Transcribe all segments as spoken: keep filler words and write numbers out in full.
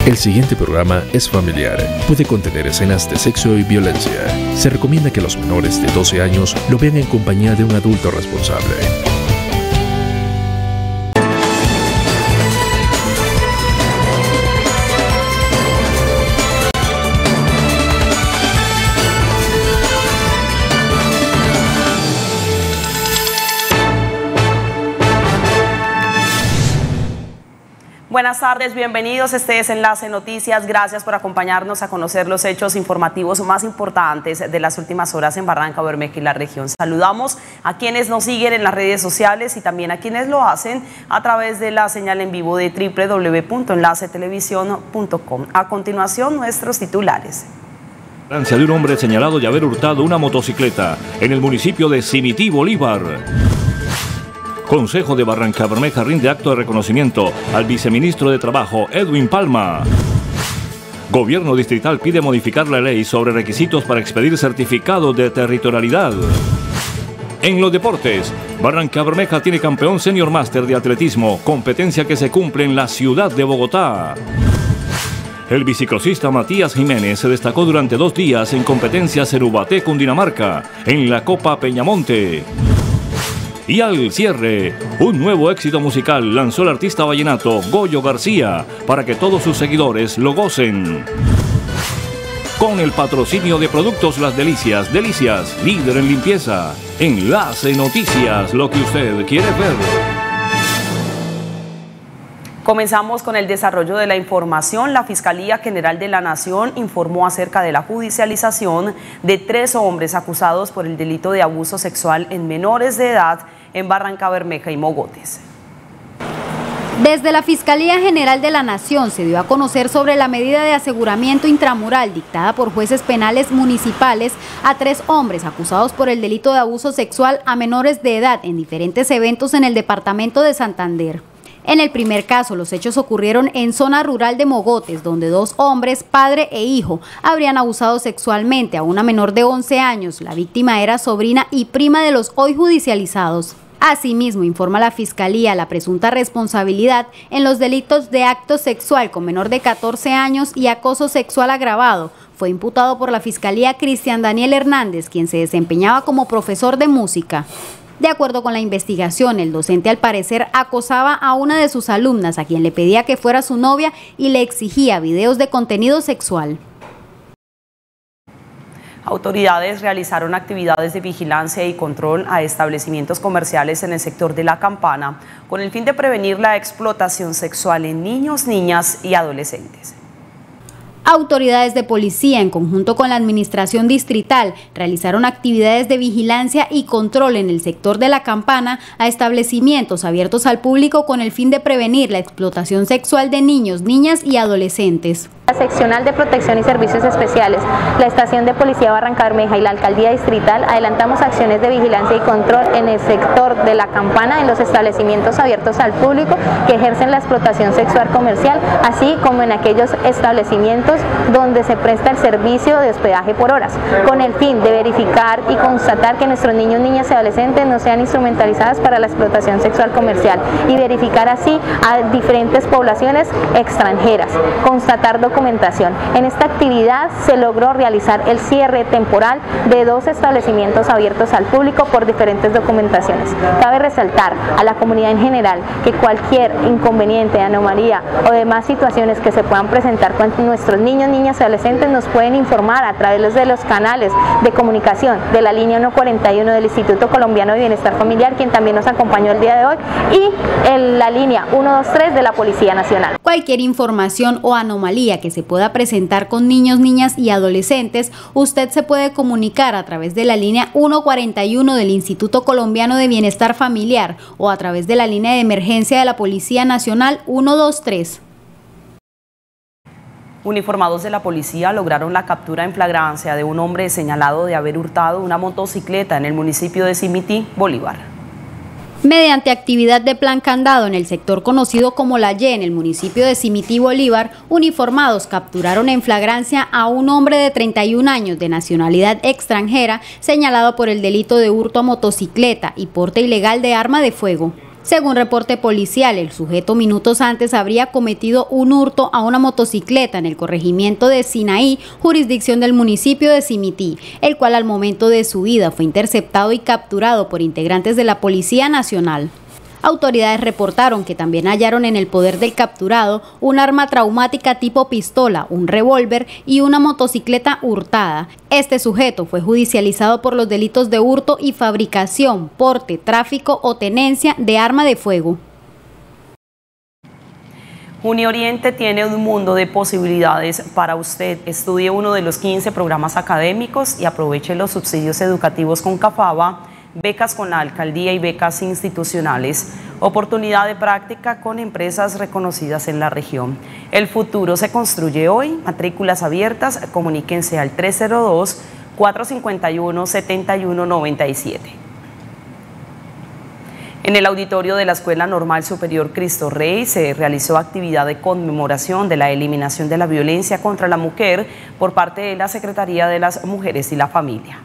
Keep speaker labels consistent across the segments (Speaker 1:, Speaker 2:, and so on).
Speaker 1: El siguiente programa es familiar. Puede contener escenas de sexo y violencia. Se recomienda que los menores de doce años lo vean en compañía de un adulto responsable.
Speaker 2: Buenas tardes, bienvenidos. Este es Enlace Noticias. Gracias por acompañarnos a conocer los hechos informativos más importantes de las últimas horas en Barranca Bermeja y la región. Saludamos a quienes nos siguen en las redes sociales y también a quienes lo hacen a través de la señal en vivo de doble u doble u doble u punto enlace televisión punto com. A continuación, nuestros titulares.
Speaker 3: De un hombre señalado de haber hurtado una motocicleta en el municipio de Simití, Bolívar. Consejo de Barranca Bermeja rinde acto de reconocimiento al viceministro de Trabajo, Edwin Palma. Gobierno distrital pide modificar la ley sobre requisitos para expedir certificados de territorialidad. En los deportes, Barranca Bermeja tiene campeón senior máster de atletismo, competencia que se cumple en la ciudad de Bogotá. El biciclosista Matías Jiménez se destacó durante dos días en competencias en Ubaté, Cundinamarca, en la Copa Peñamonte. Y al cierre, un nuevo éxito musical lanzó el artista vallenato Goyo García para que todos sus seguidores lo gocen. Con el patrocinio de Productos Las Delicias, Delicias, líder en limpieza. Enlace Noticias, lo que usted quiere ver.
Speaker 2: Comenzamos con el desarrollo de la información. La Fiscalía General de la Nación informó acerca de la judicialización de tres hombres acusados por el delito de abuso sexual en menores de edad en Barranca Bermeja y Mogotes.
Speaker 4: Desde la Fiscalía General de la Nación se dio a conocer sobre la medida de aseguramiento intramural dictada por jueces penales municipales a tres hombres acusados por el delito de abuso sexual a menores de edad en diferentes eventos en el departamento de Santander. En el primer caso, los hechos ocurrieron en zona rural de Mogotes, donde dos hombres, padre e hijo, habrían abusado sexualmente a una menor de once años. La víctima era sobrina y prima de los hoy judicializados. Asimismo, informa la Fiscalía la presunta responsabilidad en los delitos de acto sexual con menor de catorce años y acoso sexual agravado. Fue imputado por la Fiscalía Cristian Daniel Hernández, quien se desempeñaba como profesor de música. De acuerdo con la investigación, el docente al parecer acosaba a una de sus alumnas, a quien le pedía que fuera su novia y le exigía videos de contenido sexual.
Speaker 2: Autoridades realizaron actividades de vigilancia y control a establecimientos comerciales en el sector de La Campana, con el fin de prevenir la explotación sexual en niños, niñas y adolescentes.
Speaker 4: Autoridades de policía, en conjunto con la administración distrital, realizaron actividades de vigilancia y control en el sector de La Campana a establecimientos abiertos al público con el fin de prevenir la explotación sexual de niños, niñas y adolescentes.
Speaker 5: La Seccional de Protección y Servicios Especiales, la Estación de Policía Barranca Bermeja y la Alcaldía Distrital adelantamos acciones de vigilancia y control en el sector de La Campana, en los establecimientos abiertos al público que ejercen la explotación sexual comercial, así como en aquellos establecimientos donde se presta el servicio de hospedaje por horas, con el fin de verificar y constatar que nuestros niños, niñas y adolescentes no sean instrumentalizadas para la explotación sexual comercial y verificar así a diferentes poblaciones extranjeras, constatar documentación. En esta actividad se logró realizar el cierre temporal de dos establecimientos abiertos al público por diferentes documentaciones. Cabe resaltar a la comunidad en general que cualquier inconveniente, anomalía o demás situaciones que se puedan presentar con nuestros niños, niñas y adolescentes nos pueden informar a través de los canales de comunicación de la línea uno cuarenta y uno del Instituto Colombiano de Bienestar Familiar, quien también nos acompañó el día de hoy, y en la línea uno dos tres de la Policía Nacional.
Speaker 4: Cualquier información o anomalía que se pueda presentar con niños, niñas y adolescentes, usted se puede comunicar a través de la línea uno cuarenta y uno del Instituto Colombiano de Bienestar Familiar o a través de la línea de emergencia de la Policía Nacional uno dos tres.
Speaker 2: Uniformados de la policía lograron la captura en flagrancia de un hombre señalado de haber hurtado una motocicleta en el municipio de Simití, Bolívar.
Speaker 4: Mediante actividad de plan candado en el sector conocido como La Y en el municipio de Simití, Bolívar, uniformados capturaron en flagrancia a un hombre de treinta y un años de nacionalidad extranjera señalado por el delito de hurto a motocicleta y porte ilegal de arma de fuego. Según reporte policial, el sujeto minutos antes habría cometido un hurto a una motocicleta en el corregimiento de Sinaí, jurisdicción del municipio de Simití, el cual al momento de su huida fue interceptado y capturado por integrantes de la Policía Nacional. Autoridades reportaron que también hallaron en el poder del capturado un arma traumática tipo pistola, un revólver y una motocicleta hurtada. Este sujeto fue judicializado por los delitos de hurto y fabricación, porte, tráfico o tenencia de arma de fuego.
Speaker 2: Unioriente tiene un mundo de posibilidades para usted. Estudie uno de los quince programas académicos y aproveche los subsidios educativos con CAFABA, becas con la alcaldía y becas institucionales, oportunidad de práctica con empresas reconocidas en la región. El futuro se construye hoy. Matrículas abiertas, comuníquense al tres cero dos, cuatro cinco uno, siete uno nueve siete. En el auditorio de la Escuela Normal Superior Cristo Rey se realizó actividad de conmemoración de la eliminación de la violencia contra la mujer por parte de la Secretaría de las Mujeres y la Familia.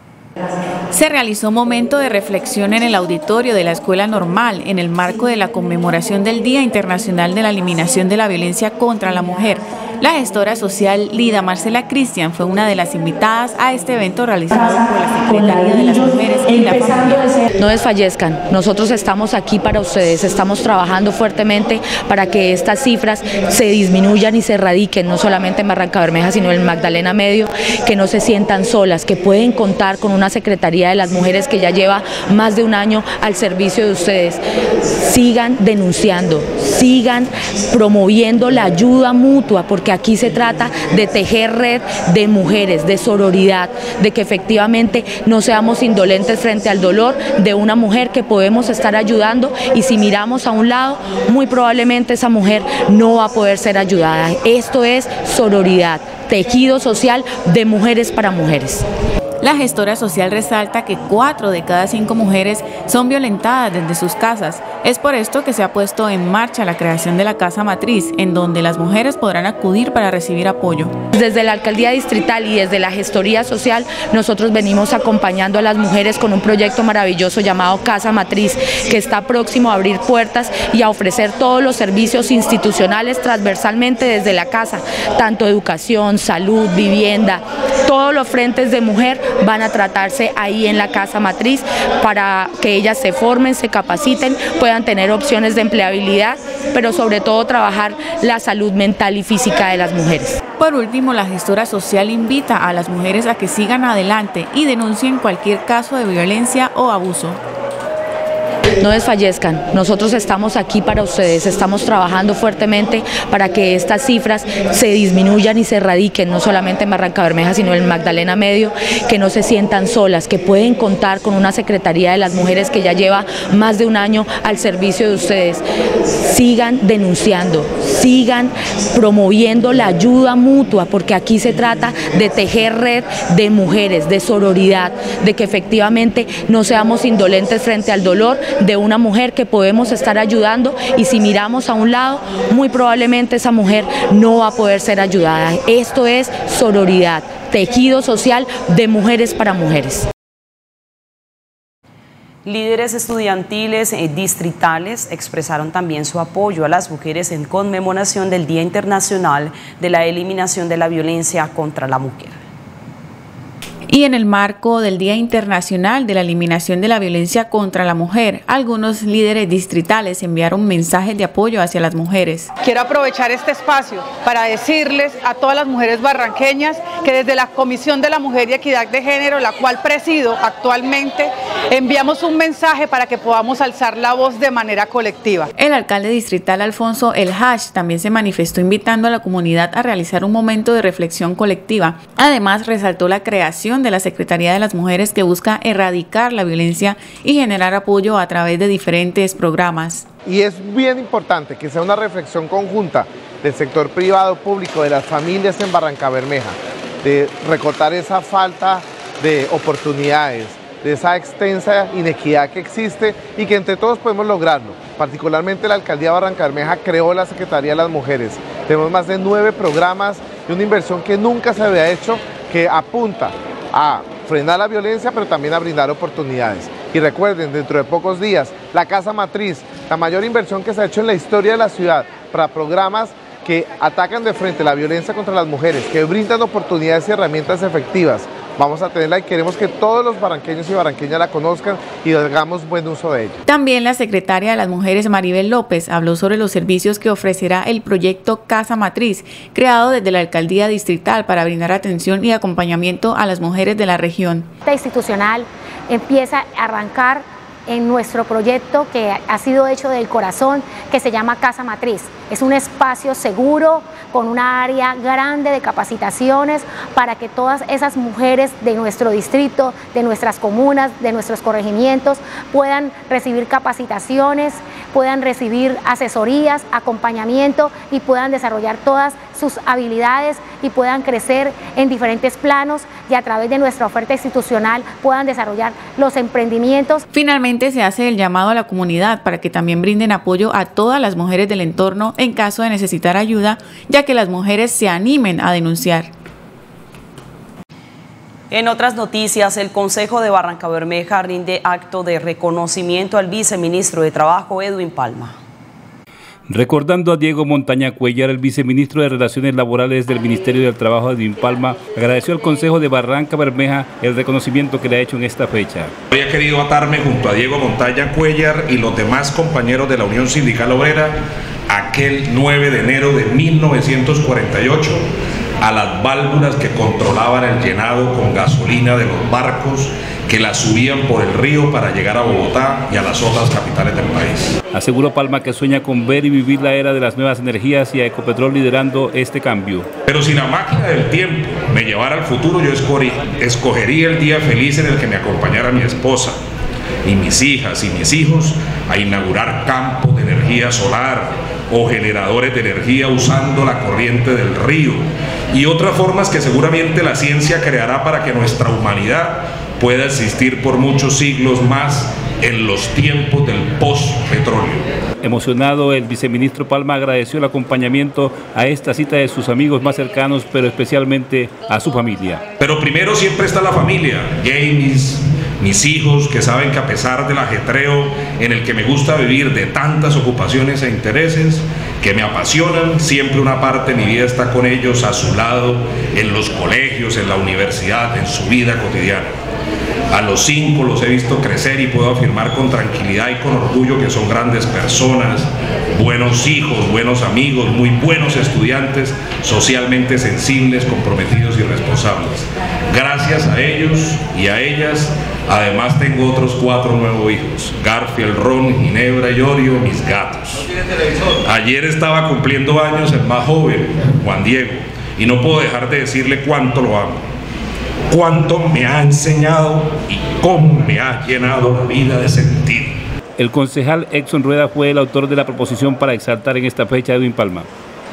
Speaker 6: Se realizó un momento de reflexión en el auditorio de la Escuela Normal en el marco de la conmemoración del Día Internacional de la Eliminación de la Violencia contra la Mujer. La gestora social Lida Marcela Cristian fue una de las invitadas a este evento realizado por la Secretaría de las Mujeres y la Familia.
Speaker 7: No desfallezcan, nosotros estamos aquí para ustedes, estamos trabajando fuertemente para que estas cifras se disminuyan y se erradiquen, no solamente en Barrancabermeja, sino en Magdalena Medio, que no se sientan solas, que pueden contar con una Secretaría de las Mujeres que ya lleva más de un año al servicio de ustedes. Sigan denunciando, sigan promoviendo la ayuda mutua, porque aquí se trata de tejer red de mujeres, de sororidad, de que efectivamente no seamos indolentes frente al dolor de una mujer que podemos estar ayudando, y si miramos a un lado, muy probablemente esa mujer no va a poder ser ayudada. Esto es sororidad, tejido social de mujeres para mujeres.
Speaker 6: La gestora social resalta que cuatro de cada cinco mujeres son violentadas desde sus casas. Es por esto que se ha puesto en marcha la creación de la Casa Matriz, en donde las mujeres podrán acudir para recibir apoyo.
Speaker 7: Desde la Alcaldía Distrital y desde la Gestoría Social, nosotros venimos acompañando a las mujeres con un proyecto maravilloso llamado Casa Matriz, que está próximo a abrir puertas y a ofrecer todos los servicios institucionales transversalmente desde la casa, tanto educación, salud, vivienda, todos los frentes de mujer van a tratarse ahí en la Casa Matriz para que ellas se formen, se capaciten, puedan tener opciones de empleabilidad, pero sobre todo trabajar la salud mental y física de las mujeres.
Speaker 6: Por último, la gestora social invita a las mujeres a que sigan adelante y denuncien cualquier caso de violencia o abuso.
Speaker 7: No desfallezcan, nosotros estamos aquí para ustedes, estamos trabajando fuertemente para que estas cifras se disminuyan y se erradiquen, no solamente en Barrancabermeja, sino en Magdalena Medio, que no se sientan solas, que pueden contar con una Secretaría de las Mujeres que ya lleva más de un año al servicio de ustedes. Sigan denunciando, sigan promoviendo la ayuda mutua, porque aquí se trata de tejer red de mujeres, de sororidad, de que efectivamente no seamos indolentes frente al dolor de una mujer que podemos estar ayudando, y si miramos a un lado, muy probablemente esa mujer no va a poder ser ayudada. Esto es sororidad, tejido social de mujeres para mujeres.
Speaker 2: Líderes estudiantiles eh, distritales expresaron también su apoyo a las mujeres en conmemoración del Día Internacional de la Eliminación de la Violencia contra la Mujer.
Speaker 6: Y en el marco del Día Internacional de la Eliminación de la Violencia contra la Mujer, algunos líderes distritales enviaron mensajes de apoyo hacia las mujeres.
Speaker 8: Quiero aprovechar este espacio para decirles a todas las mujeres barranqueñas que desde la Comisión de la Mujer y Equidad de Género, la cual presido actualmente, enviamos un mensaje para que podamos alzar la voz de manera colectiva.
Speaker 6: El alcalde distrital Alfonso El Hash también se manifestó invitando a la comunidad a realizar un momento de reflexión colectiva. Además, resaltó la creación de la Secretaría de las Mujeres, que busca erradicar la violencia y generar apoyo a través de diferentes programas.
Speaker 9: Y es bien importante que sea una reflexión conjunta del sector privado, público, de las familias en Barrancabermeja, de recortar esa falta de oportunidades, de esa extensa inequidad que existe y que entre todos podemos lograrlo. Particularmente la Alcaldía de Barrancabermeja creó la Secretaría de las Mujeres. Tenemos más de nueve programas y una inversión que nunca se había hecho, que apunta a frenar la violencia, pero también a brindar oportunidades. Y recuerden, dentro de pocos días, la Casa Matriz, la mayor inversión que se ha hecho en la historia de la ciudad para programas que atacan de frente la violencia contra las mujeres, que brindan oportunidades y herramientas efectivas. Vamos a tenerla y queremos que todos los barranqueños y barranqueñas la conozcan y hagamos buen uso de ella.
Speaker 6: También la secretaria de las Mujeres, Maribel López, habló sobre los servicios que ofrecerá el proyecto Casa Matriz, creado desde la Alcaldía Distrital para brindar atención y acompañamiento a las mujeres de la región.
Speaker 10: Esta institucional empieza a arrancar en nuestro proyecto que ha sido hecho del corazón, que se llama Casa Matriz. Es un espacio seguro, con una área grande de capacitaciones para que todas esas mujeres de nuestro distrito, de nuestras comunas, de nuestros corregimientos, puedan recibir capacitaciones, puedan recibir asesorías, acompañamiento y puedan desarrollar todas sus habilidades y puedan crecer en diferentes planos y a través de nuestra oferta institucional puedan desarrollar los emprendimientos.
Speaker 6: Finalmente se hace el llamado a la comunidad para que también brinden apoyo a todas las mujeres del entorno en caso de necesitar ayuda, ya que las mujeres se animen a denunciar.
Speaker 2: En otras noticias, el Consejo de Barrancabermeja rinde acto de reconocimiento al viceministro de Trabajo, Edwin Palma.
Speaker 11: Recordando a Diego Montaña Cuellar, el viceministro de Relaciones Laborales del Ministerio del Trabajo, Edwin Palma, agradeció al Consejo de Barrancabermeja el reconocimiento que le ha hecho en esta fecha.
Speaker 12: Había querido atarme junto a Diego Montaña Cuellar y los demás compañeros de la Unión Sindical Obrera aquel nueve de enero de mil novecientos cuarenta y ocho a las válvulas que controlaban el llenado con gasolina de los barcos que la subían por el río para llegar a Bogotá y a las otras capitales del país.
Speaker 11: Aseguró Palma que sueña con ver y vivir la era de las nuevas energías y a Ecopetrol liderando este cambio.
Speaker 12: Pero si la máquina del tiempo me llevara al futuro, yo escogería el día feliz en el que me acompañara mi esposa y mis hijas y mis hijos a inaugurar campos de energía solar o generadores de energía usando la corriente del río y otras formas que seguramente la ciencia creará para que nuestra humanidad pueda existir por muchos siglos más en los tiempos del post-petróleo.
Speaker 11: Emocionado, el viceministro Palma agradeció el acompañamiento a esta cita de sus amigos más cercanos, pero especialmente a su familia.
Speaker 12: Pero primero siempre está la familia, James, mis hijos, que saben que a pesar del ajetreo en el que me gusta vivir de tantas ocupaciones e intereses que me apasionan, siempre una parte de mi vida está con ellos, a su lado, en los colegios, en la universidad, en su vida cotidiana. A los cinco los he visto crecer y puedo afirmar con tranquilidad y con orgullo que son grandes personas, buenos hijos, buenos amigos, muy buenos estudiantes, socialmente sensibles, comprometidos y responsables. Gracias a ellos y a ellas, además tengo otros cuatro nuevos hijos, Garfield, Ron, Ginebra y Orio, mis gatos. Ayer estaba cumpliendo años el más joven, Juan Diego, y no puedo dejar de decirle cuánto lo amo, cuánto me ha enseñado y cómo me ha llenado la vida de sentido.
Speaker 11: El concejal Exxon Rueda fue el autor de la proposición para exaltar en esta fecha a Edwin Palma.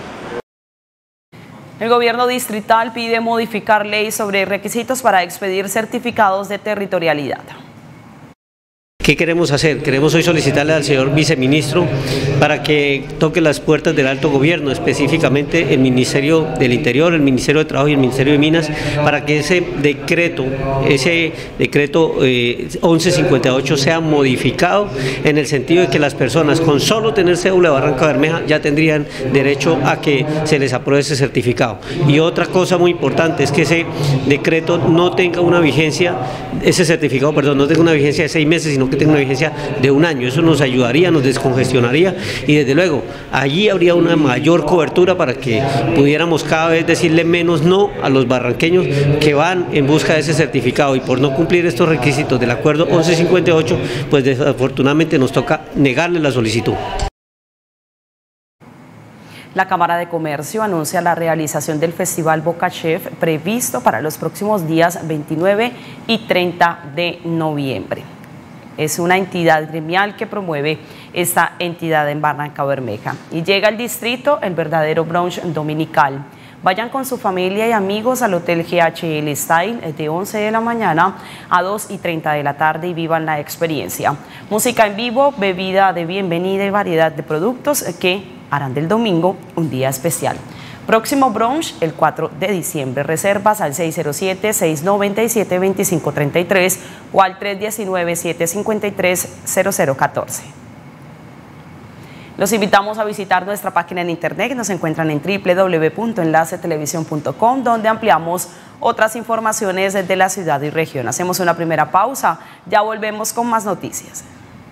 Speaker 2: El gobierno distrital pide modificar ley sobre requisitos para expedir certificados de territorialidad.
Speaker 13: ¿Qué queremos hacer? Queremos hoy solicitarle al señor viceministro para que toque las puertas del alto gobierno, específicamente el Ministerio del Interior, el Ministerio de Trabajo y el Ministerio de Minas, para que ese decreto, ese decreto eh, once cincuenta y ocho sea modificado en el sentido de que las personas con solo tener cédula de Barrancabermeja ya tendrían derecho a que se les apruebe ese certificado. Y otra cosa muy importante es que ese decreto no tenga una vigencia, ese certificado, perdón, no tenga una vigencia de seis meses, sino que tenga una vigencia de un año. Eso nos ayudaría, nos descongestionaría y desde luego allí habría una mayor cobertura para que pudiéramos cada vez decirle menos no a los barranqueños que van en busca de ese certificado, y por no cumplir estos requisitos del acuerdo once cincuenta y ocho, pues desafortunadamente nos toca negarle la solicitud.
Speaker 2: La Cámara de Comercio anuncia la realización del Festival Boca Chef previsto para los próximos días veintinueve y treinta de noviembre. Es una entidad gremial que promueve esta entidad en Barrancabermeja. Y llega al distrito el verdadero brunch dominical. Vayan con su familia y amigos al Hotel G H L Style de once de la mañana a dos y treinta de la tarde y vivan la experiencia. Música en vivo, bebida de bienvenida y variedad de productos que harán del domingo un día especial. Próximo brunch el cuatro de diciembre. Reservas al seis cero siete, seis nueve siete, dos cinco tres tres o al tres uno nueve, siete cinco tres, cero cero uno cuatro. Los invitamos a visitar nuestra página en internet, nos encuentran en w w w punto enlace televisión punto com, donde ampliamos otras informaciones de la ciudad y región. Hacemos una primera pausa, ya volvemos con más noticias.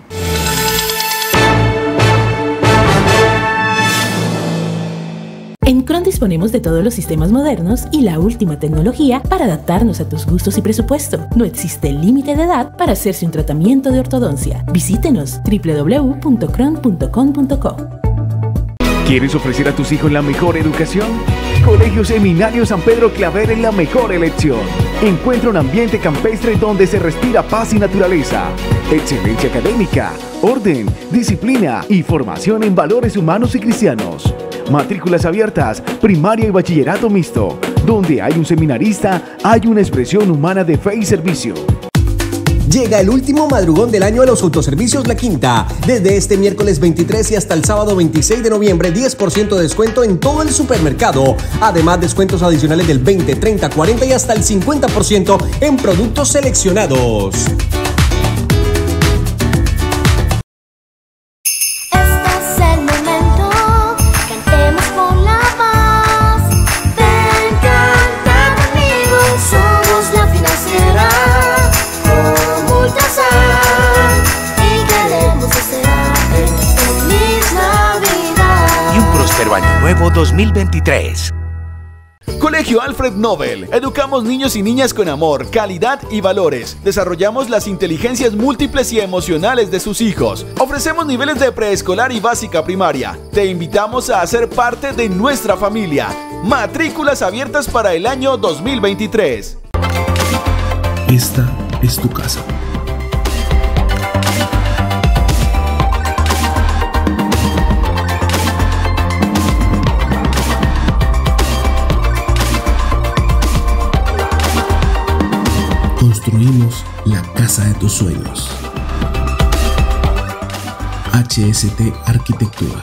Speaker 14: En Cron disponemos de todos los sistemas modernos y la última tecnología para adaptarnos a tus gustos y presupuesto. No existe límite de edad para hacerse un tratamiento de ortodoncia. Visítenos w w w punto cron punto com punto co.
Speaker 15: ¿Quieres ofrecer a tus hijos la mejor educación? Colegio Seminario San Pedro Claver es la mejor elección. Encuentra un ambiente campestre donde se respira paz y naturaleza, excelencia académica, orden, disciplina y formación en valores humanos y cristianos. Matrículas abiertas, primaria y bachillerato mixto. Donde hay un seminarista, hay una expresión humana de fe y servicio.
Speaker 16: Llega el último madrugón del año a los autoservicios La Quinta. Desde este miércoles veintitrés y hasta el sábado veintiséis de noviembre, diez por ciento de descuento en todo el supermercado. Además, descuentos adicionales del veinte, treinta, cuarenta y hasta el cincuenta por ciento en productos seleccionados.
Speaker 17: Año Nuevo dos mil veintitrés.
Speaker 18: Colegio Alfred Nobel. Educamos niños y niñas con amor, calidad y valores. Desarrollamos las inteligencias múltiples y emocionales de sus hijos. Ofrecemos niveles de preescolar y básica primaria. Te invitamos a ser parte de nuestra familia. Matrículas abiertas para el año dos mil veintitrés.
Speaker 1: Esta es tu casa. Construimos la casa de tus sueños. H S T Arquitectura.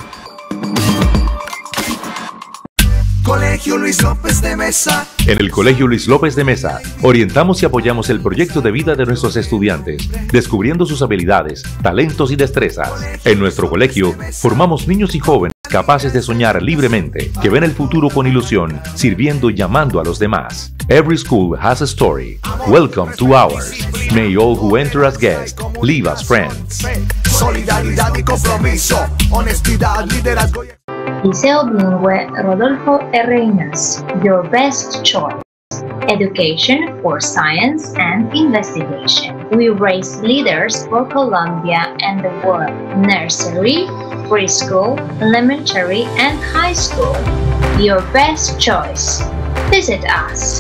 Speaker 17: Colegio Luis López de Mesa.
Speaker 19: En el Colegio Luis López de Mesa, orientamos y apoyamos el proyecto de vida de nuestros estudiantes, descubriendo sus habilidades, talentos y destrezas. En nuestro colegio, formamos niños y jóvenes capaces de soñar libremente, que ven el futuro con ilusión, sirviendo y llamando a los demás. Every school has a story. Welcome to ours. May all who enter as guests leave as friends.
Speaker 17: Solidaridad y compromiso, honestidad, liderazgo.
Speaker 20: Liceo Bilingüe Rodolfo R. Ignacio, your best choice. Education for science and investigation. We raise leaders for Colombia and the world. Nursery, preschool, elementary, and high school. Your best choice. Visit us.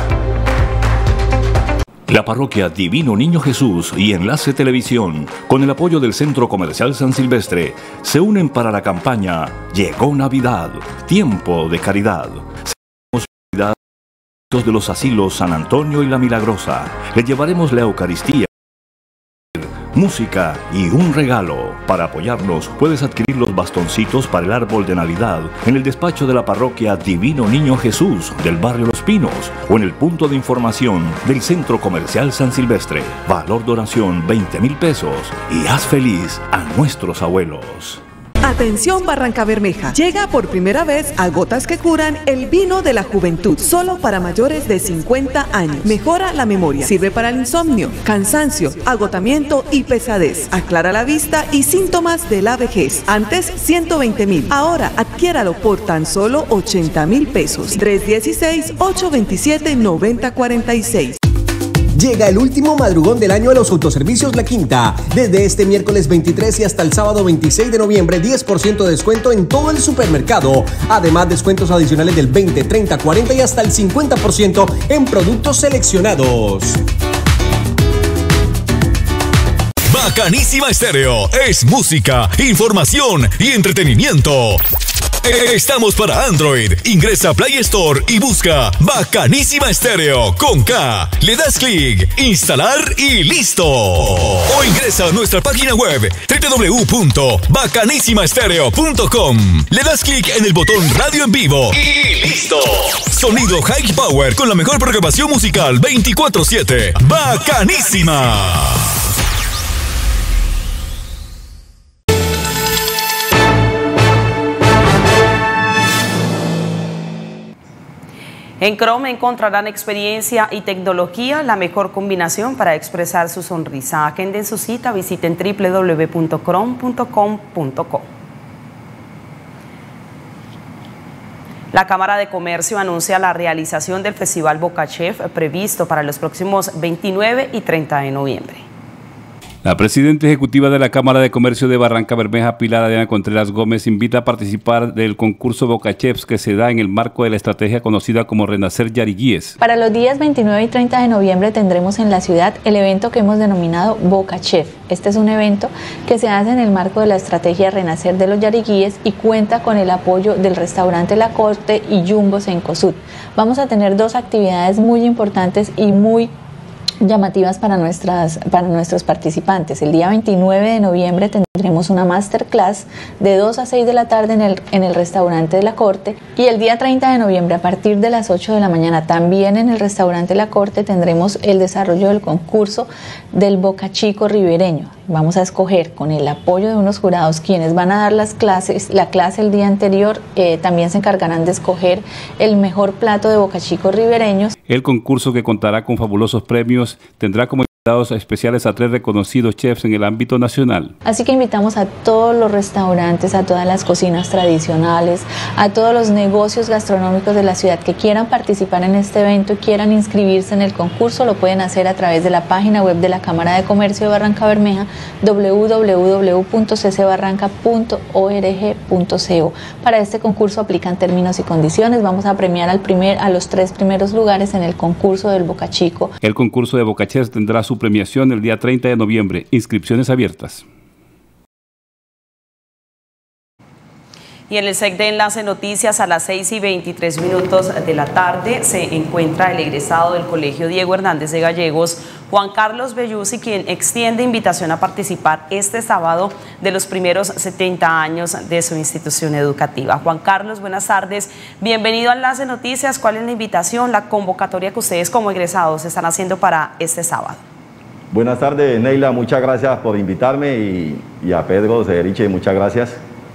Speaker 3: La parroquia Divino Niño Jesús y Enlace Televisión, con el apoyo del Centro Comercial San Silvestre, se unen para la campaña Llegó Navidad, tiempo de caridad. Seremos caridad de los asilos San Antonio y La Milagrosa. Le llevaremos la Eucaristía, música y un regalo. Para apoyarnos, puedes adquirir los bastoncitos para el árbol de Navidad en el despacho de la parroquia Divino Niño Jesús del barrio Los Pinos o en el punto de información del Centro Comercial San Silvestre. Valor donación veinte mil pesos y haz feliz a nuestros abuelos.
Speaker 21: Atención Barranca Bermeja, llega por primera vez a Gotas que Curan el vino de la juventud, solo para mayores de cincuenta años. Mejora la memoria, sirve para el insomnio, cansancio, agotamiento y pesadez. Aclara la vista y síntomas de la vejez. Antes ciento veinte mil, ahora adquiéralo por tan solo ochenta mil pesos. tres uno seis, ocho dos siete, nueve cero cuatro seis.
Speaker 16: Llega el último madrugón del año a los autoservicios La Quinta. Desde este miércoles veintitrés y hasta el sábado veintiséis de noviembre, diez por ciento de descuento en todo el supermercado. Además, descuentos adicionales del veinte, treinta, cuarenta y hasta el cincuenta por ciento en productos seleccionados.
Speaker 22: Bacanísima Estéreo es música, información y entretenimiento.
Speaker 5: Estamos para Android. Ingresa a Play Store y busca Bacanísima Estéreo con K. Le das clic, instalar y listo. O ingresa a nuestra página web doble u doble u doble u punto bacanísima estéreo punto com. Le das clic en el botón Radio en Vivo y listo. Sonido High Power con la mejor programación musical veinticuatro siete. Bacanísima.
Speaker 2: En Chrome encontrarán experiencia y tecnología, la mejor combinación para expresar su sonrisa. Agenden su cita, visiten doble u doble u doble u punto chrome punto com punto co. La Cámara de Comercio anuncia la realización del Festival Boca Chef previsto para los próximos veintinueve y treinta de noviembre.
Speaker 11: La presidenta ejecutiva de la Cámara de Comercio de Barrancabermeja, Pilar Adriana Contreras Gómez, invita a participar del concurso Boca Chefs que se da en el marco de la estrategia conocida como Renacer Yariguíes.
Speaker 22: Para los días veintinueve y treinta de noviembre tendremos en la ciudad el evento que hemos denominado Boca Chef. Este es un evento que se hace en el marco de la estrategia Renacer de los Yariguíes y cuenta con el apoyo del restaurante La Corte y Jumbo Cencosud. Vamos a tener dos actividades muy importantes y muy llamativas para, nuestras, para nuestros participantes. El día veintinueve de noviembre tendremos una masterclass de dos a seis de la tarde en el, en el restaurante de La Corte, y el día treinta de noviembre a partir de las ocho de la mañana también en el restaurante La Corte tendremos el desarrollo del concurso del Boca Chico ribereño. Vamos a escoger con el apoyo de unos jurados quienes van a dar las clases, la clase el día anterior, eh, también se encargarán de escoger el mejor plato de Boca Chico ribereños.
Speaker 11: El concurso, que contará con fabulosos premios, tendrá como invitados especiales a tres reconocidos chefs en el ámbito nacional.
Speaker 22: Así que invitamos a todos los restaurantes, a todas las cocinas tradicionales, a todos los negocios gastronómicos de la ciudad que quieran participar en este evento y quieran inscribirse en el concurso. Lo pueden hacer a través de la página web de la Cámara de Comercio de Barrancabermeja, doble u doble u doble u punto c c barranca punto org punto co. Para este concurso aplican términos y condiciones. Vamos a premiar al primer, a los tres primeros lugares en el concurso del Boca Chico.
Speaker 11: El concurso de Boca Chefs tendrá su premiación el día treinta de noviembre. Inscripciones abiertas.
Speaker 2: Y en el S E C de Enlace Noticias, a las seis y veintitrés minutos de la tarde se encuentra el egresado del Colegio Diego Hernández de Gallegos, Juan Carlos Bellusi, quien extiende invitación a participar este sábado de los primeros setenta años de su institución educativa. Juan Carlos, buenas tardes, bienvenido a Enlace Noticias. ¿Cuál es la invitación, la convocatoria que ustedes como egresados están haciendo para este sábado?
Speaker 23: Buenas tardes, Neila, muchas gracias por invitarme, y, y a Pedro Cederiche, muchas gracias.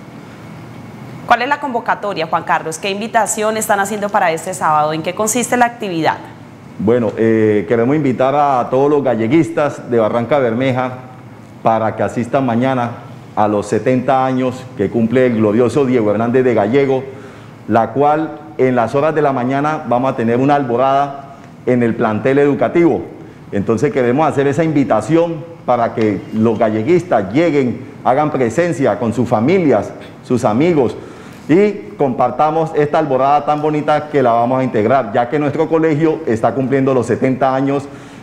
Speaker 2: ¿Cuál es la convocatoria, Juan Carlos? ¿Qué invitación están haciendo para este sábado? ¿En qué consiste la actividad?
Speaker 23: Bueno, eh, queremos invitar a todos los galleguistas de Barrancabermeja para que asistan mañana a los setenta años que cumple el glorioso Diego Hernández de Gallego, la cual en las horas de la mañana vamos a tener una alborada en el plantel educativo. Entonces queremos hacer esa invitación para que los galleguistas lleguen, hagan presencia con sus familias, sus amigos, y compartamos esta alborada tan bonita que la vamos a integrar, ya que nuestro colegio está cumpliendo los setenta años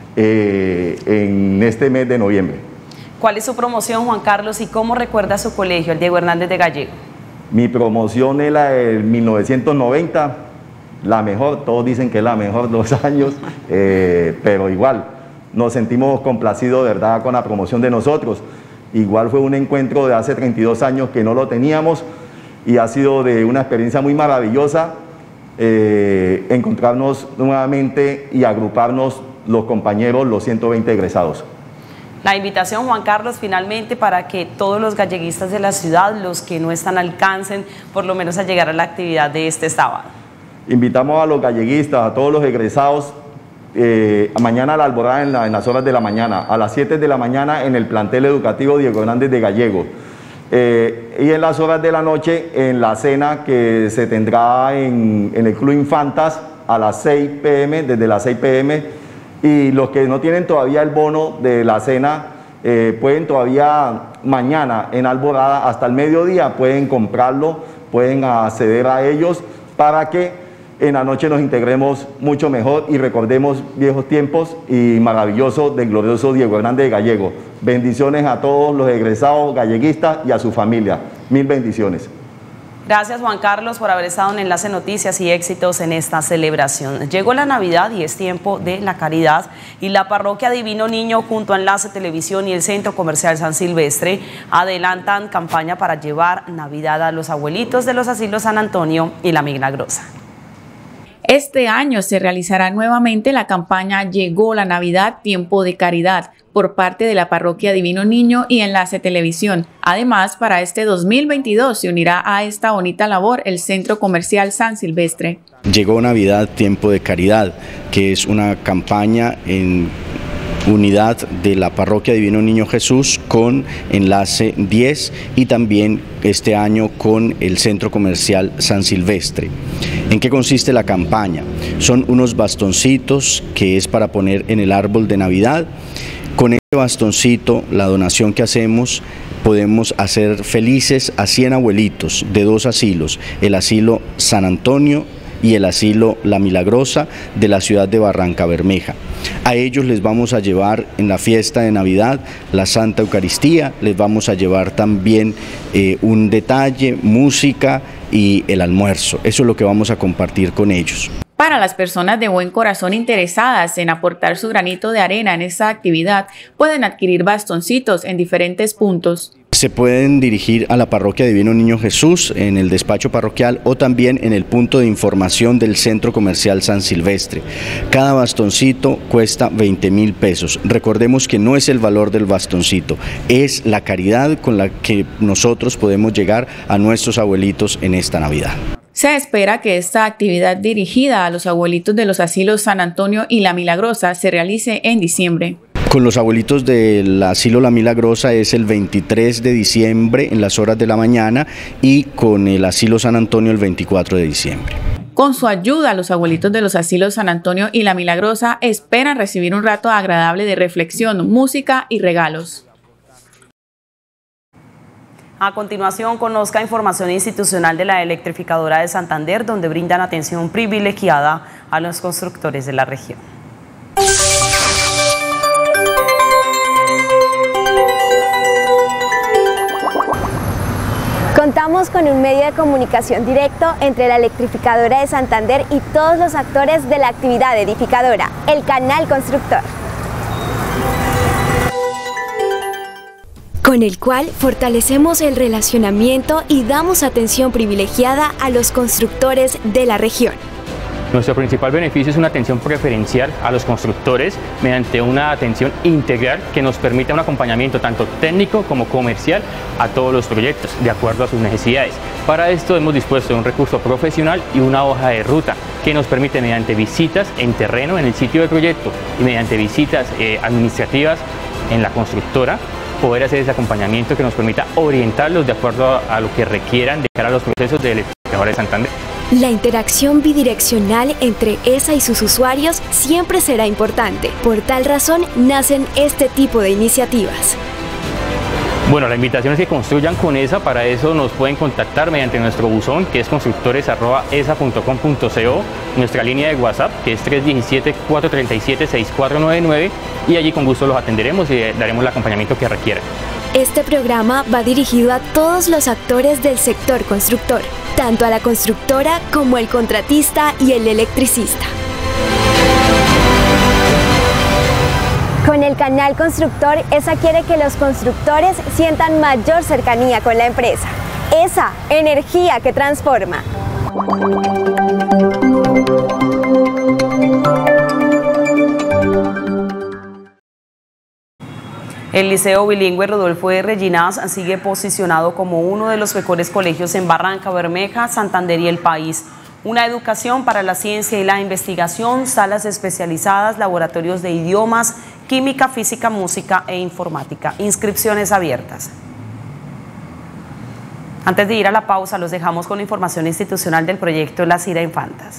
Speaker 23: eh, en este mes de noviembre.
Speaker 2: ¿Cuál es su promoción, Juan Carlos, y cómo recuerda su colegio, el Diego Hernández de Gallego?
Speaker 23: Mi promoción es la del mil novecientos noventa, la mejor, todos dicen que es la mejor de los años, eh, pero igual nos sentimos complacidos, ¿verdad?, con la promoción de nosotros. Igual fue un encuentro de hace treinta y dos años que no lo teníamos, y ha sido de una experiencia muy maravillosa eh, encontrarnos nuevamente y agruparnos los compañeros, los ciento veinte egresados.
Speaker 2: La invitación, Juan Carlos, finalmente, para que todos los galleguistas de la ciudad, los que no están, alcancen por lo menos a llegar a la actividad de este sábado.
Speaker 23: Invitamos a los galleguistas, a todos los egresados, eh, mañana a la alborada en, la, en las horas de la mañana, a las siete de la mañana en el plantel educativo Diego Hernández de Gallego. Eh, y en las horas de la noche en la cena que se tendrá en, en el Club Infantas a las seis pe eme, desde las seis pe eme, y los que no tienen todavía el bono de la cena eh, pueden todavía mañana en alborada hasta el mediodía pueden comprarlo, pueden acceder a ellos para que en la noche nos integremos mucho mejor y recordemos viejos tiempos y maravillosos del glorioso Diego Hernández de Gallego. Bendiciones a todos los egresados galleguistas y a su familia. Mil bendiciones.
Speaker 2: Gracias, Juan Carlos, por haber estado en Enlace Noticias y éxitos en esta celebración. Llegó la Navidad y es tiempo de la caridad, y la Parroquia Divino Niño junto a Enlace Televisión y el Centro Comercial San Silvestre adelantan campaña para llevar Navidad a los abuelitos de los asilos San Antonio y La Milagrosa.
Speaker 6: Este año se realizará nuevamente la campaña Llegó la Navidad, Tiempo de Caridad, por parte de la Parroquia Divino Niño y Enlace Televisión. Además, para este dos mil veintidós se unirá a esta bonita labor el Centro Comercial San Silvestre.
Speaker 4: Llegó Navidad, Tiempo de Caridad, que es una campaña en unidad de la Parroquia Divino Niño Jesús con Enlace diez y también este año con el Centro Comercial San Silvestre. ¿En qué consiste la campaña? Son unos bastoncitos que es para poner en el árbol de Navidad. Con este bastoncito, la donación que hacemos, podemos hacer felices a cien abuelitos de dos asilos, el asilo San Antonio y el asilo La Milagrosa de la ciudad de Barrancabermeja. A ellos les vamos a llevar en la fiesta de Navidad la Santa Eucaristía, les vamos a llevar también eh, un detalle, música y el almuerzo. Eso es lo que vamos a compartir con ellos.
Speaker 6: Para las personas de buen corazón interesadas en aportar su granito de arena en esta actividad, pueden adquirir bastoncitos en diferentes puntos.
Speaker 4: Se pueden dirigir a la Parroquia Divino Niño Jesús en el despacho parroquial o también en el punto de información del Centro Comercial San Silvestre. Cada bastoncito cuesta veinte mil pesos. Recordemos que no es el valor del bastoncito, es la caridad con la que nosotros podemos llegar a nuestros abuelitos en esta Navidad.
Speaker 6: Se espera que esta actividad dirigida a los abuelitos de los asilos San Antonio y La Milagrosa se realice en diciembre.
Speaker 4: Con los abuelitos del asilo La Milagrosa es el veintitrés de diciembre en las horas de la mañana y con el asilo San Antonio el veinticuatro de diciembre.
Speaker 6: Con su ayuda, los abuelitos de los asilos San Antonio y La Milagrosa esperan recibir un rato agradable de reflexión, música y regalos.
Speaker 2: A continuación, conozca información institucional de la Electrificadora de Santander, donde brindan atención privilegiada a los constructores de la región.
Speaker 7: Contamos con un medio de comunicación directo entre la Electrificadora de Santander y todos los actores de la actividad edificadora, el Canal Constructor, con el cual fortalecemos el relacionamiento y damos atención privilegiada a los constructores de la región.
Speaker 8: Nuestro principal beneficio es una atención preferencial a los constructores mediante una atención integral que nos permite un acompañamiento tanto técnico como comercial a todos los proyectos de acuerdo a sus necesidades. Para esto hemos dispuesto de un recurso profesional y una hoja de ruta que nos permite, mediante visitas en terreno en el sitio del proyecto y mediante visitas eh, administrativas en la constructora, poder hacer ese acompañamiento que nos permita orientarlos de acuerdo a, a lo que requieran de cara a los procesos de Electrificadora de Santander.
Speaker 7: La interacción bidireccional entre E S A y sus usuarios siempre será importante. Por tal razón, nacen este tipo de iniciativas.
Speaker 8: Bueno, la invitación es que construyan con E S A. Para eso nos pueden contactar mediante nuestro buzón, que es constructores arroba e s a punto com punto co, nuestra línea de WhatsApp, que es tres uno siete, cuatro tres siete, seis cuatro nueve nueve, y allí con gusto los atenderemos y daremos el acompañamiento que requieran.
Speaker 7: Este programa va dirigido a todos los actores del sector constructor, tanto a la constructora como el contratista y el electricista. Con el Canal Constructor, E S A quiere que los constructores sientan mayor cercanía con la empresa. E S A, energía que transforma.
Speaker 2: El Liceo Bilingüe Rodolfo R. Ginás sigue posicionado como uno de los mejores colegios en Barrancabermeja, Santander y el país. Una educación para la ciencia y la investigación, salas especializadas, laboratorios de idiomas, química, física, música e informática. Inscripciones abiertas. Antes de ir a la pausa, los dejamos con la información institucional del proyecto Las Ira Infantas.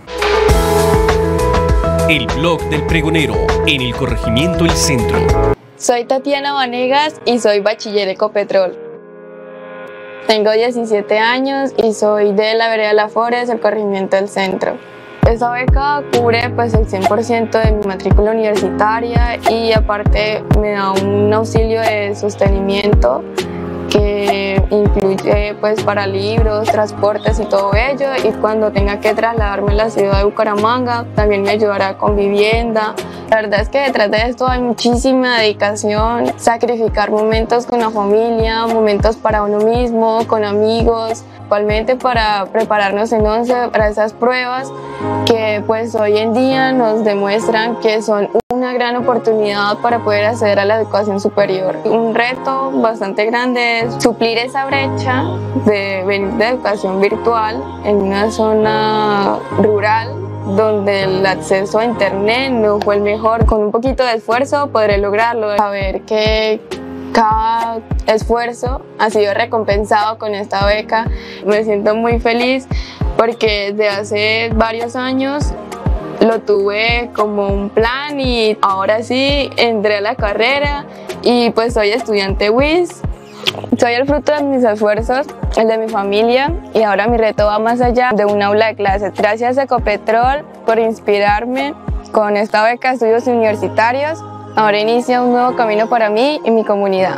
Speaker 24: El blog del pregonero en el corregimiento El Centro.
Speaker 25: Soy Tatiana Vanegas y soy bachiller Ecopetrol. Tengo diecisiete años y soy de la vereda La Flores, el corregimiento del Centro. Esta beca cubre pues, el cien por ciento de mi matrícula universitaria y aparte me da un auxilio de sostenimiento que incluye pues para libros, transportes y todo ello, y cuando tenga que trasladarme a la ciudad de Bucaramanga también me ayudará con vivienda. La verdad es que detrás de esto hay muchísima dedicación, sacrificar momentos con la familia, momentos para uno mismo, con amigos, igualmente para prepararnos en once para esas pruebas que pues hoy en día nos demuestran que son una gran oportunidad para poder acceder a la educación superior. Un reto bastante grande es suplir esa brecha de venir de educación virtual en una zona rural donde el acceso a internet no fue el mejor. Con un poquito de esfuerzo podré lograrlo. Saber que cada esfuerzo ha sido recompensado con esta beca. Me siento muy feliz porque desde hace varios años lo tuve como un plan y ahora sí entré a la carrera y pues soy estudiante W I S. Soy el fruto de mis esfuerzos, el de mi familia, y ahora mi reto va más allá de un aula de clases. Gracias a Ecopetrol por inspirarme con esta beca de estudios universitarios. Ahora inicia un nuevo camino para mí y mi comunidad.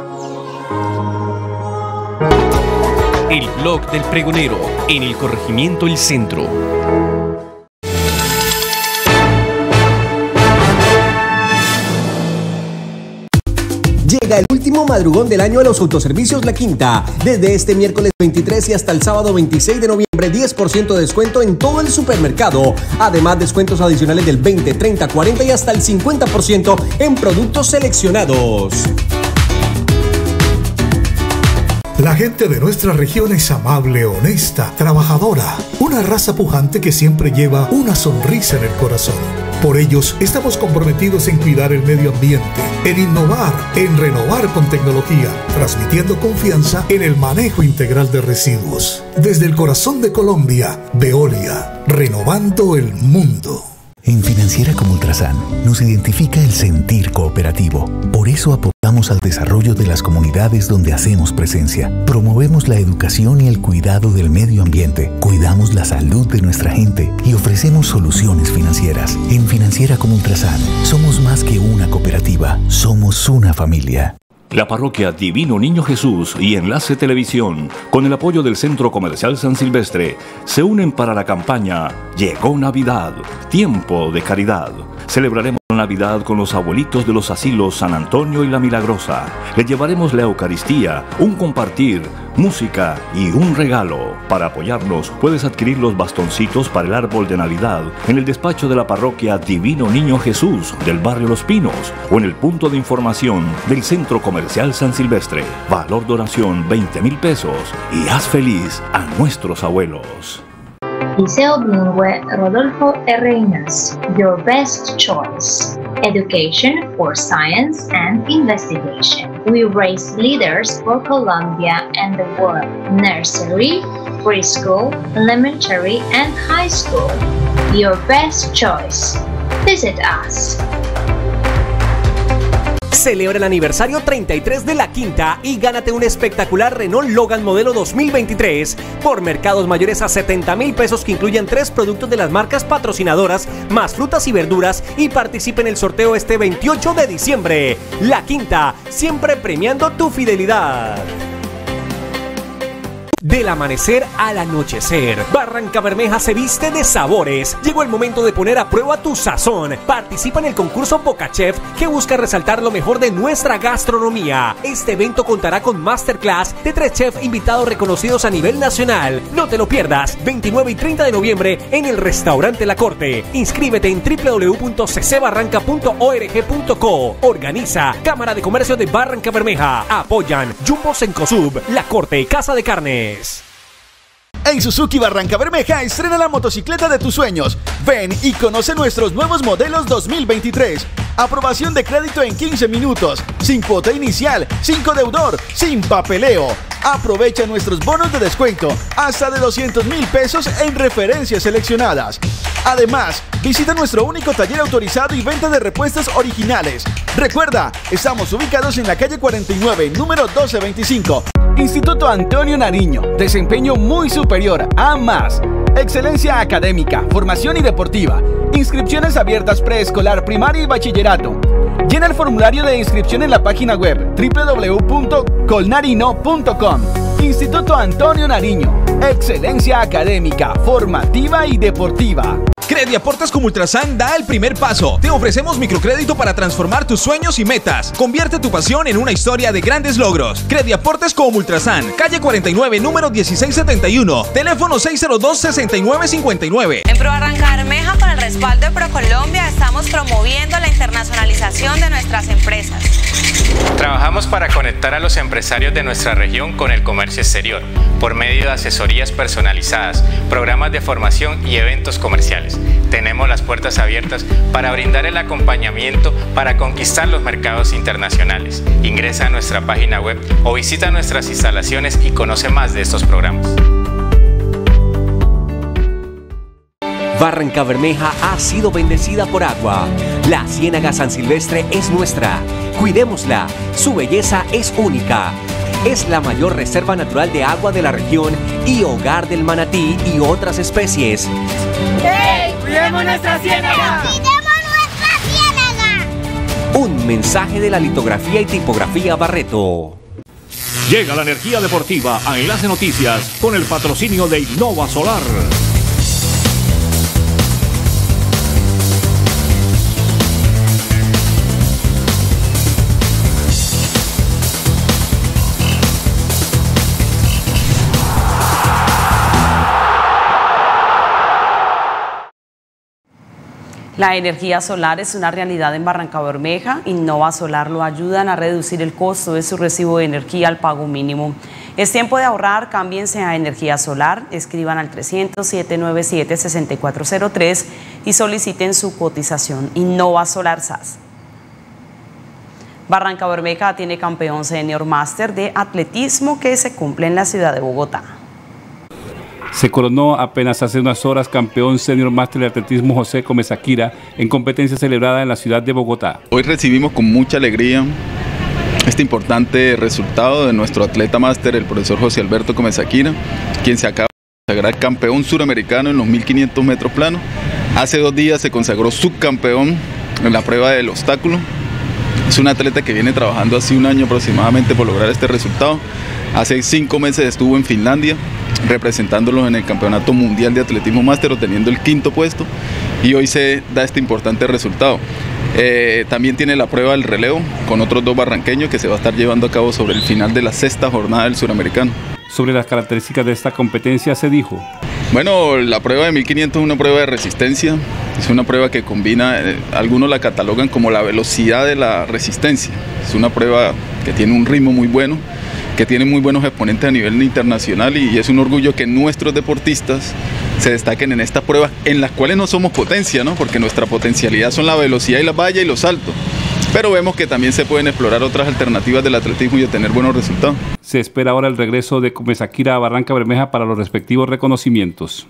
Speaker 24: El blog del pregonero en el corregimiento El Centro.
Speaker 16: Llega el último madrugón del año a los autoservicios La Quinta. Desde este miércoles veintitrés y hasta el sábado veintiséis de noviembre, diez por ciento de descuento en todo el supermercado. Además, descuentos adicionales del veinte, treinta, cuarenta y hasta el cincuenta por ciento en productos seleccionados.
Speaker 9: La gente de nuestra región es amable, honesta, trabajadora, una raza pujante que siempre lleva una sonrisa en el corazón. Por ellos estamos comprometidos en cuidar el medio ambiente, en innovar, en renovar con tecnología, transmitiendo confianza en el manejo integral de residuos. Desde el corazón de Colombia, Veolia, renovando el mundo.
Speaker 10: En Financiera como Ultrasan nos identifica el sentir cooperativo. Por eso aportamos al desarrollo de las comunidades donde hacemos presencia. Promovemos la educación y el cuidado del medio ambiente. Cuidamos la salud de nuestra gente y ofrecemos soluciones financieras. En Financiera como Ultrasan somos más que una cooperativa, somos una familia.
Speaker 3: La parroquia Divino Niño Jesús y Enlace Televisión, con el apoyo del Centro Comercial San Silvestre, se unen para la campaña Llegó Navidad, Tiempo de Caridad. Celebraremos la Navidad con los abuelitos de los asilos San Antonio y La Milagrosa. Le llevaremos la Eucaristía, un compartir, música y un regalo. Para apoyarnos, puedes adquirir los bastoncitos para el árbol de Navidad en el despacho de la parroquia Divino Niño Jesús del barrio Los Pinos o en el punto de información del Centro Comercial San Silvestre. Valor de donación veinte mil pesos y haz feliz a nuestros abuelos.
Speaker 20: Liceo Bilingüe Rodolfo R. Inas, your best choice. Education for science and investigation. We raise leaders for Colombia and the world. Nursery, preschool, elementary, and high school. Your best choice. Visit us.
Speaker 16: Celebra el aniversario treinta y tres de La Quinta y gánate un espectacular Renault Logan modelo dos mil veintitrés por mercados mayores a setenta mil pesos que incluyen tres productos de las marcas patrocinadoras más frutas y verduras y participa en el sorteo este veintiocho de diciembre. La Quinta, siempre premiando tu fidelidad. Del amanecer al anochecer, Barrancabermeja se viste de sabores. Llegó el momento de poner a prueba tu sazón. Participa en el concurso Boca Chef que busca resaltar lo mejor de nuestra gastronomía. Este evento contará con masterclass de tres chefs invitados reconocidos a nivel nacional. No te lo pierdas, veintinueve y treinta de noviembre en el restaurante La Corte. Inscríbete en w w w punto c c barranca punto org punto co. Organiza Cámara de Comercio de Barrancabermeja. Apoyan Jumbo Cencosub, La Corte, Casa de Carnes.
Speaker 18: En Suzuki Barrancabermeja estrena la motocicleta de tus sueños. Ven y conoce nuestros nuevos modelos dos mil veintitrés. Aprobación de crédito en quince minutos, sin cuota inicial, sin codeudor, sin papeleo. Aprovecha nuestros bonos de descuento hasta de doscientos mil pesos en referencias seleccionadas. Además, visita nuestro único taller autorizado y venta de repuestos originales. Recuerda, estamos ubicados en la calle cuarenta y nueve, número doce veinticinco.
Speaker 12: Instituto Antonio Nariño, desempeño muy superior a más. Excelencia académica, formación y deportiva. Inscripciones abiertas preescolar, primaria y bachillerato. Llena el formulario de inscripción en la página web doble u doble u doble u punto colnarino punto com. Instituto Antonio Nariño. Excelencia académica, formativa y deportiva.
Speaker 1: Crediaportes como Ultrasan da el primer paso. Te ofrecemos microcrédito para transformar tus sueños y metas. Convierte tu pasión en una historia de grandes logros. Crediaportes como Ultrasan, calle cuarenta y nueve, número dieciséis setenta y uno, teléfono seis cero dos, sesenta y nueve cincuenta y nueve.
Speaker 13: En Pro Barranca Bermeja, con el respaldo de ProColombia, estamos promoviendo la internacionalización de nuestras empresas.
Speaker 14: Trabajamos para conectar a los empresarios de nuestra región con el comercio exterior, por medio de asesorías personalizadas, programas de formación y eventos comerciales. Tenemos las puertas abiertas para brindar el acompañamiento para conquistar los mercados internacionales. Ingresa a nuestra página web o visita nuestras instalaciones y conoce más de estos programas.
Speaker 15: Barranca Bermeja ha sido bendecida por agua. La Ciénaga San Silvestre es nuestra. Cuidémosla. Su belleza es única. Es la mayor reserva natural de agua de la región y hogar del manatí y otras especies.
Speaker 19: ¡Hey! ¡Cuidemos nuestra ciénaga! ¡Cuidemos nuestra ciénaga!
Speaker 15: Un mensaje de la litografía y tipografía Barreto.
Speaker 3: Llega la energía deportiva a Enlace Noticias con el patrocinio de Innova Solar.
Speaker 2: La energía solar es una realidad en Barranca Bermeja. Innova Solar lo ayudan a reducir el costo de su recibo de energía al pago mínimo. Es tiempo de ahorrar, cámbiense a energía solar, escriban al trescientos, siete nueve siete, seis cuatro cero tres y soliciten su cotización. Innova Solar S A S. Barranca Bermeja tiene campeón senior máster de atletismo que se cumple en la ciudad de Bogotá.
Speaker 11: Se coronó apenas hace unas horas campeón senior máster de atletismo José Comesaquira en competencia celebrada en la ciudad de Bogotá.
Speaker 26: Hoy recibimos con mucha alegría este importante resultado de nuestro atleta máster, el profesor José Alberto Comesaquira, quien se acaba de consagrar campeón suramericano en los mil quinientos metros planos. Hace dos días se consagró subcampeón en la prueba del obstáculo. Es un atleta que viene trabajando hace un año aproximadamente por lograr este resultado. Hace cinco meses estuvo en Finlandia representándolos en el Campeonato Mundial de Atletismo Máster, obteniendo el quinto puesto, y hoy se da este importante resultado. Eh, también tiene la prueba del relevo con otros dos barranqueños que se va a estar llevando a cabo sobre el final de la sexta jornada del suramericano.
Speaker 11: Sobre las características de esta competencia se dijo:
Speaker 26: bueno, la prueba de mil quinientos es una prueba de resistencia, es una prueba que combina, eh, algunos la catalogan como la velocidad de la resistencia. Es una prueba que tiene un ritmo muy bueno, que tiene muy buenos exponentes a nivel internacional, y es un orgullo que nuestros deportistas se destaquen en esta prueba, en las cuales no somos potencia, ¿no? Porque nuestra potencialidad son la velocidad y la valla y los saltos. Pero vemos que también se pueden explorar otras alternativas del atletismo y obtener buenos resultados.
Speaker 11: Se espera ahora el regreso de Comesaquira a Barranca Bermeja para los respectivos reconocimientos.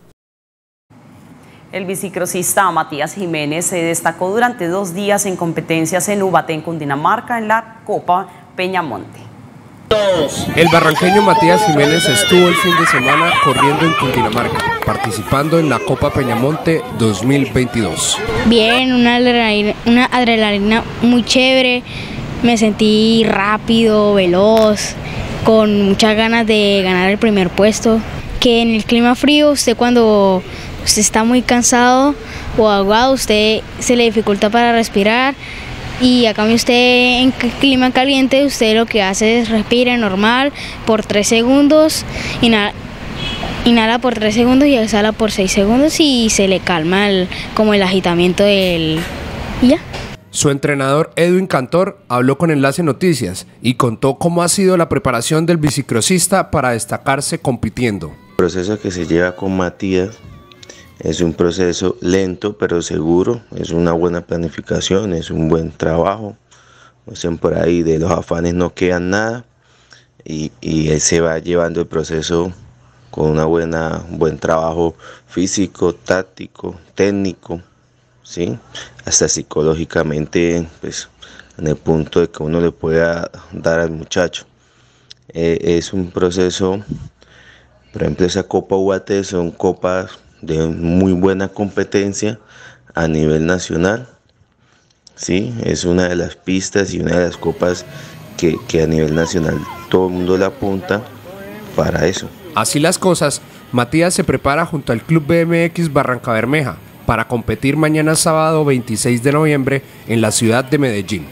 Speaker 2: El bicicrosista Matías Jiménez se destacó durante dos días en competencias en Ubaté, en Cundinamarca, en la Copa Peñamonte.
Speaker 27: El barranqueño Matías Jiménez estuvo el fin de semana corriendo en Cundinamarca, participando en la Copa Peñamonte dos mil veintidós.
Speaker 28: Bien, una adrenalina, una adrenalina muy chévere, me sentí rápido, veloz, con muchas ganas de ganar el primer puesto. Que en el clima frío, usted cuando usted está muy cansado o ahogado, usted se le dificulta para respirar. Y a cambio usted en clima caliente, usted lo que hace es respira normal por tres segundos, inhala, inhala por tres segundos y exhala por seis segundos y se le calma el, como el agitamiento del... y ya.
Speaker 27: Su entrenador Edwin Cantor habló con Enlace Noticias y contó cómo ha sido la preparación del bicicrosista para destacarse compitiendo.
Speaker 29: El proceso que se lleva con Matías es un proceso lento pero seguro, es una buena planificación, es un buen trabajo. O sea, por ahí de los afanes no quedan nada, y, y él se va llevando el proceso con una buena, un buen trabajo físico, táctico, técnico, ¿sí? Hasta psicológicamente, pues, en el punto de que uno le pueda dar al muchacho. Eh, es un proceso, por ejemplo, esa Copa U A T son copas de muy buena competencia a nivel nacional, ¿sí? Es una de las pistas y una de las copas que, que a nivel nacional todo el mundo la apunta para eso.
Speaker 27: Así las cosas, Matías se prepara junto al Club B M X Barrancabermeja para competir mañana sábado veintiséis de noviembre en la ciudad de Medellín.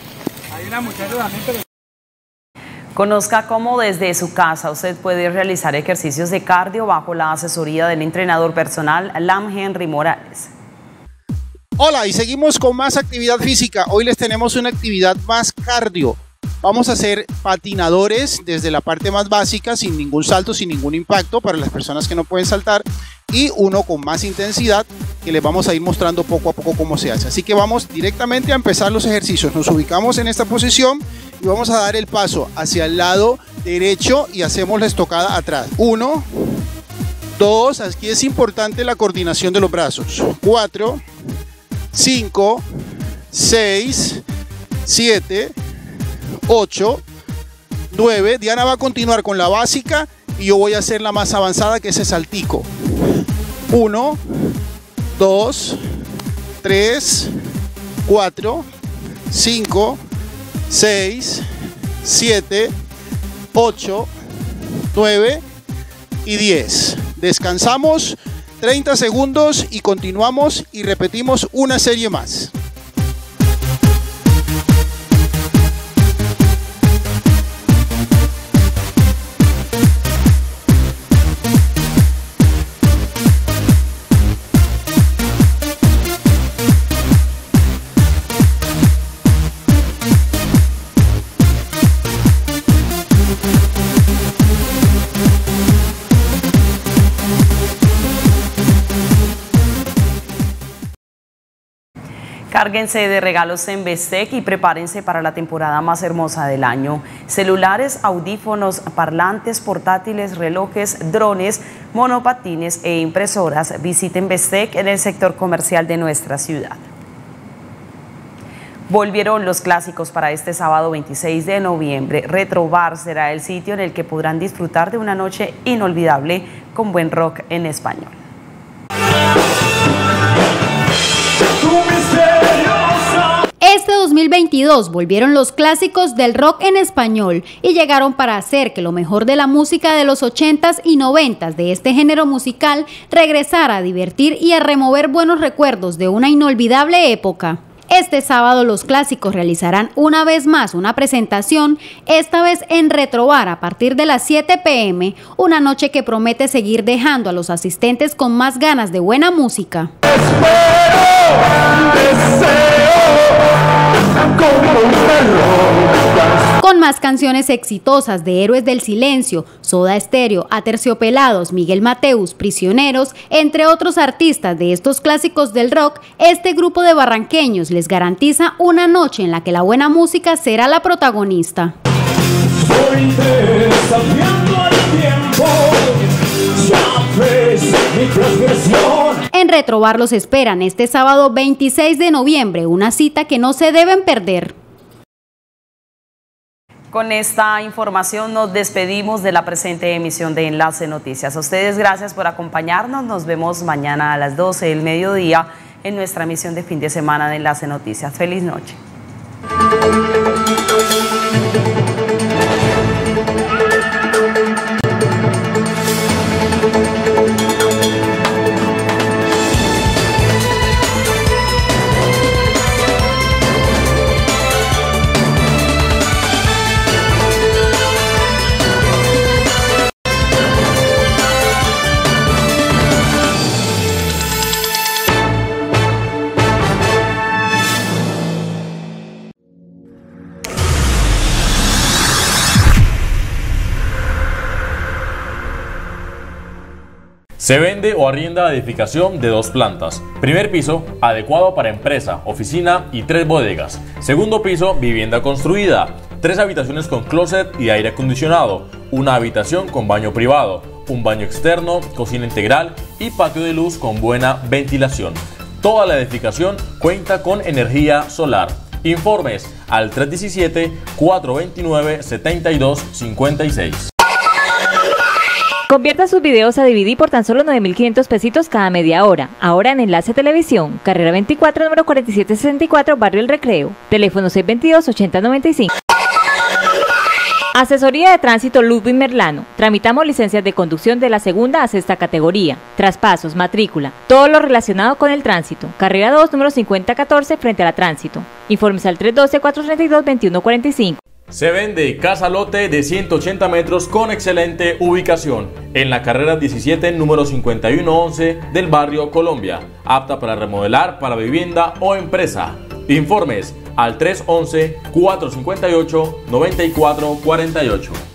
Speaker 2: Conozca cómo desde su casa usted puede realizar ejercicios de cardio bajo la asesoría del entrenador personal Lam Henry Morales.
Speaker 4: Hola, y seguimos con más actividad física. Hoy les tenemos una actividad más cardio. Vamos a hacer patinadores desde la parte más básica, sin ningún salto, sin ningún impacto para las personas que no pueden saltar, y uno con más intensidad que les vamos a ir mostrando poco a poco cómo se hace. Así que vamos directamente a empezar los ejercicios. Nos ubicamos en esta posición y vamos a dar el paso hacia el lado derecho y hacemos la estocada atrás. Uno, dos, aquí es importante la coordinación de los brazos. Cuatro, cinco, seis, siete, ocho, nueve. Diana va a continuar con la básica y yo voy a hacer la más avanzada, que es ese saltico. uno, dos, tres, cuatro, cinco, seis, siete, ocho, nueve y diez. Descansamos treinta segundos y continuamos y repetimos una serie más.
Speaker 2: Cárguense de regalos en Bestec y prepárense para la temporada más hermosa del año. Celulares, audífonos, parlantes, portátiles, relojes, drones, monopatines e impresoras. Visiten Bestec en el sector comercial de nuestra ciudad. Volvieron los clásicos para este sábado veintiséis de noviembre. Retrobar será el sitio en el que podrán disfrutar de una noche inolvidable con buen rock en español.
Speaker 5: Este dos mil veintidós volvieron los clásicos del rock en español y llegaron para hacer que lo mejor de la música de los ochentas y noventas de este género musical regresara a divertir y a remover buenos recuerdos de una inolvidable época. Este sábado los clásicos realizarán una vez más una presentación, esta vez en Retrobar a partir de las siete pe eme, una noche que promete seguir dejando a los asistentes con más ganas de buena música. Con más canciones exitosas de Héroes del Silencio, Soda Stereo, Aterciopelados, Miguel Mateus, Prisioneros, entre otros artistas de estos clásicos del rock, este grupo de barranqueños les garantiza una noche en la que la buena música será la protagonista. Soy desafiando el tiempo, ya ves mi transgresión. En Retrobar los esperan este sábado veintiséis de noviembre, una cita que no se deben perder.
Speaker 2: Con esta información nos despedimos de la presente emisión de Enlace Noticias. A ustedes gracias por acompañarnos. Nos vemos mañana a las doce del mediodía en nuestra emisión de fin de semana de Enlace Noticias. Feliz noche.
Speaker 6: Se vende o arrienda edificación de dos plantas. Primer piso, adecuado para empresa, oficina y tres bodegas. Segundo piso, vivienda construida. Tres habitaciones con closet y aire acondicionado. Una habitación con baño privado. Un baño externo, cocina integral y patio de luz con buena ventilación. Toda la edificación cuenta con energía solar. Informes al tres uno siete, cuatro dos nueve, siete dos cinco seis.
Speaker 7: Convierta sus videos a D V D por tan solo nueve mil quinientos pesitos cada media hora. Ahora en Enlace Televisión, carrera veinticuatro, número cuarenta y siete sesenta y cuatro, Barrio El Recreo. Teléfono seis dos dos, ocho cero nueve cinco. Asesoría de Tránsito Ludwig Merlano. Tramitamos licencias de conducción de la segunda a sexta categoría, traspasos, matrícula, todo lo relacionado con el tránsito. Carrera dos, número cincuenta catorce, frente a la Tránsito. Informes al tres uno dos, cuatro tres dos, dos uno cuatro cinco.
Speaker 6: Se vende casa lote de ciento ochenta metros con excelente ubicación en la carrera diecisiete, número cincuenta y uno once del barrio Colombia, apta para remodelar para vivienda o empresa. Informes al tres once, cuatro cincuenta y ocho, noventa y cuatro cuarenta y ocho.